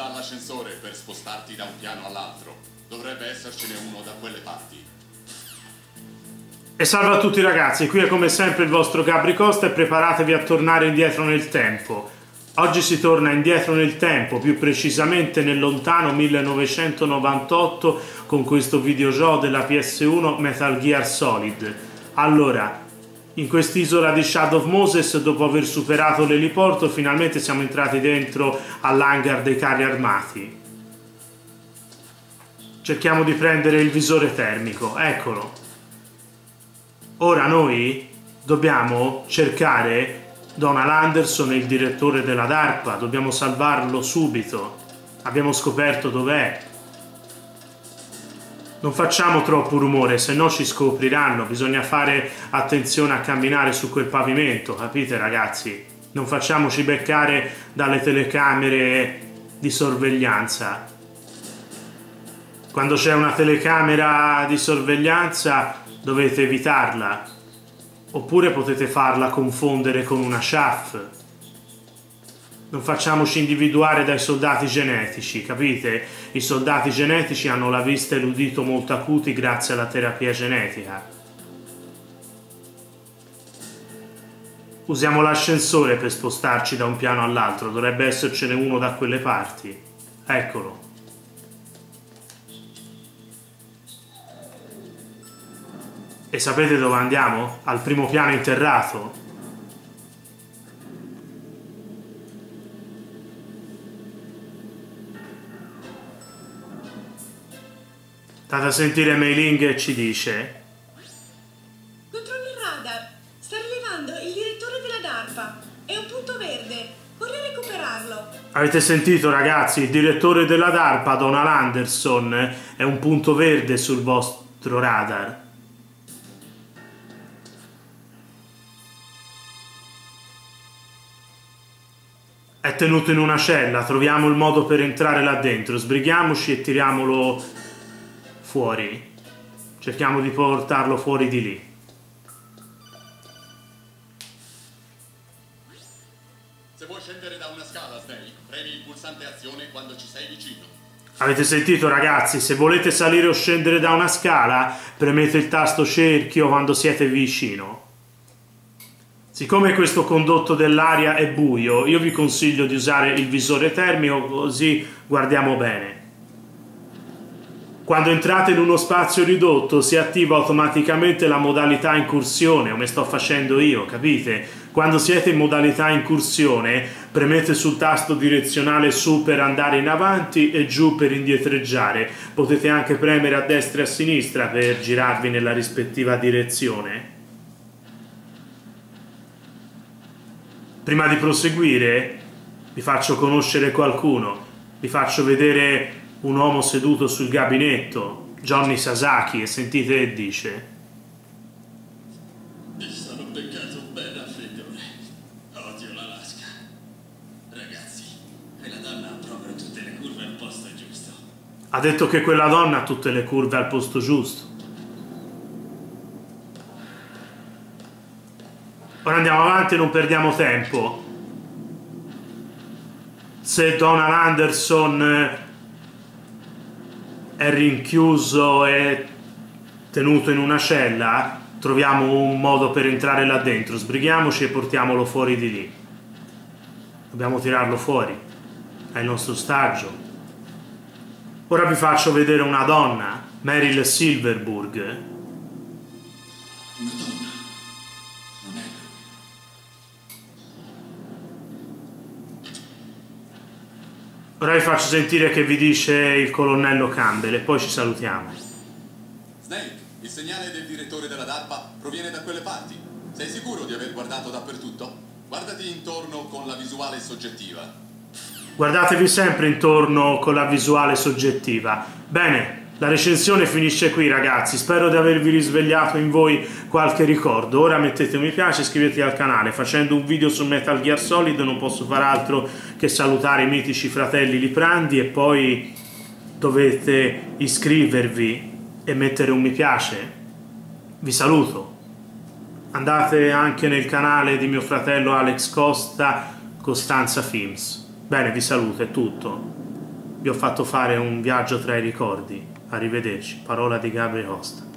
salita all'ascensore per spostarti da un piano all'altro. Dovrebbe essercene uno da quelle parti. E salve a tutti ragazzi, qui è come sempre il vostro Gabri Costa e preparatevi a tornare indietro nel tempo. Oggi si torna indietro nel tempo, più precisamente nel lontano 1998 con questo videogioco della PS1 Metal Gear Solid. Allora, in quest'isola di Shadow of Moses, dopo aver superato l'eliporto, finalmente siamo entrati dentro all'hangar dei carri armati. Cerchiamo di prendere il visore termico, eccolo. Ora noi dobbiamo cercare Donald Anderson, il direttore della DARPA, dobbiamo salvarlo subito. Abbiamo scoperto dov'è. Non facciamo troppo rumore, se no ci scopriranno. Bisogna fare attenzione a camminare su quel pavimento, capite ragazzi? Non facciamoci beccare dalle telecamere di sorveglianza. Quando c'è una telecamera di sorveglianza dovete evitarla. Oppure potete farla confondere con una chaff. Non facciamoci individuare dai soldati genetici, capite? I soldati genetici hanno la vista e l'udito molto acuti grazie alla terapia genetica. Usiamo l'ascensore per spostarci da un piano all'altro, dovrebbe essercene uno da quelle parti. Eccolo. E sapete dove andiamo? Al primo piano interrato. State a sentire Mei Ling e ci dice: controllo il radar, sta rilevando il direttore della DARPA, è un punto verde, corri a recuperarlo. Avete sentito ragazzi, il direttore della DARPA, Donald Anderson, è un punto verde sul vostro radar. È tenuto in una cella, troviamo il modo per entrare là dentro, sbrighiamoci e tiriamolo fuori. Cerchiamo di portarlo fuori di lì. Se vuoi scendere da una scala, Snake, premi il pulsante azione quando ci sei vicino. Avete sentito ragazzi? Se volete salire o scendere da una scala, premete il tasto cerchio quando siete vicino. Siccome questo condotto dell'aria è buio, io vi consiglio di usare il visore termico, così guardiamo bene. Quando entrate in uno spazio ridotto si attiva automaticamente la modalità incursione, come sto facendo io, capite? Quando siete in modalità incursione premete sul tasto direzionale su per andare in avanti e giù per indietreggiare. Potete anche premere a destra e a sinistra per girarvi nella rispettiva direzione. Prima di proseguire vi faccio conoscere qualcuno, vi faccio vedere un uomo seduto sul gabinetto, Johnny Sasaki, e sentite che dice: mi sono beccato bene a figure. Odio l'Alaska. Ragazzi, quella donna ha proprio tutte le curve al posto giusto. Ha detto che quella donna ha tutte le curve al posto giusto. Ora andiamo avanti e non perdiamo tempo. Se Donald Anderson è rinchiuso e tenuto in una cella, troviamo un modo per entrare là dentro. Sbrighiamoci e portiamolo fuori di lì. Dobbiamo tirarlo fuori. È il nostro ostaggio. Ora vi faccio vedere una donna, Meryl Silverburg. Una donna. Non è lui. Ora vi faccio sentire che vi dice il colonnello Campbell e poi ci salutiamo. Snake, il segnale del direttore della DARPA proviene da quelle parti. Sei sicuro di aver guardato dappertutto? Guardati intorno con la visuale soggettiva. Guardatevi sempre intorno con la visuale soggettiva. Bene, la recensione finisce qui ragazzi, spero di avervi risvegliato in voi qualche ricordo. Ora mettete un mi piace e iscrivetevi al canale. Facendo un video su Metal Gear Solid non posso far altro che salutare i mitici fratelli Liprandi e poi dovete iscrivervi e mettere un mi piace. Vi saluto. Andate anche nel canale di mio fratello Alex Costa, Costanza Films. Bene, vi saluto, è tutto. vi ho fatto fare un viaggio tra i ricordi. Arrivederci, parola di Gabriel Host.